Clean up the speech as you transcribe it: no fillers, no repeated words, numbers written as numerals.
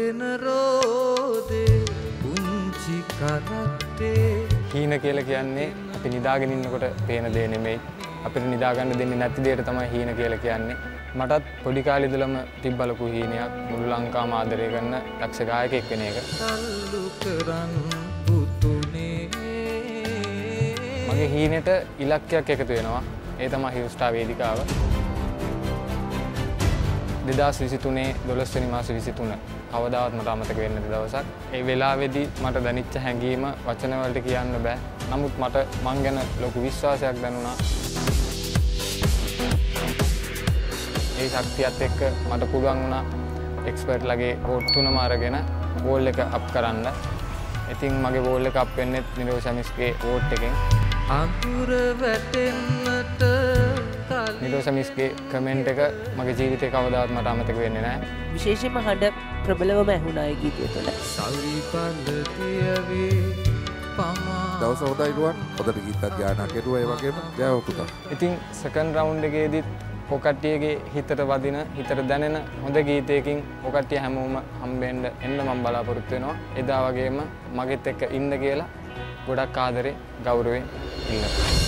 දෙන රෝදේ පුංචි කරත්තේ. හීන කියලා කියන්නේ අපි නිදාගෙන ඉන්නකොට පේන දේ නෙමෙයි. අපිට නිදා ගන්න දෙන්නේ නැති දෙයට තමයි හීන කියලා කියන්නේ. මටත් පොඩි කාලේ ඉඳලම තිබ්බ ලොකු හීනයක් මුළු ලංකාවම ආදරය කරන දක්ෂ ගායකයෙක් වෙන එක. තල්ලු කරන් පුතුනේ. මගේ හීනෙට ඉලක්කයක් එකතු වෙනවා. ඒ තමයි හිව්ස්ටාර් වේදිකාව. 2023 12 වෙනි මාස 23 කවදාවත් මට අමතක වෙන්නේ නැති දවසක්. ඒ වෙලාවේදී මට දැනෙච්ච හැඟීම වචන වලට කියන්න බෑ. නමුත් මට මං ගැන ලොකු විශ්වාසයක් දැනුණා. ඒ ශක්තියත් එක්ක මට පුළුවන් වුණා එක්ස්පර්ට්ලාගේ වෝට් 3ම අරගෙන වෝල් එක අප් කරන්න. ඉතින් මගේ වෝල් එක අප් වෙන්නේ නිරෝෂමිස්ගේ වෝට් එකෙන්. අඳුර වැටෙන්නට නිරෝෂමිස්ගේ කමෙන්ට් එක මගේ ජීවිතේ කවදාවත් මට අමතක වෙන්නේ නැහැ. විශේෂයෙන්ම හඬ ප්‍රබලවම ඇහුණා ඒ ගීතය තුළ. සල්පඳ තියවේ පමා දවස හොඳයි රුවන්. හොඳට ගීතත් ගායනා කෙරුවා. ඒ වගේම ජයව පුතා. ඉතින් සෙකන්ඩ් රවුන්ඩ් එකේදීත් ඔකට්ටියගේ හිතට වදින හිතට දැනෙන හොඳ ගීතයකින් ඔකට්ටිය හැමෝම හම්බෙන්න එන්න මම බලාපොරොත්තු වෙනවා. එදා වගේම මගෙත් එක්ක ඉන්න කියලා ගොඩක් ආදරේ ගෞරවයෙන් ඉන්නවා.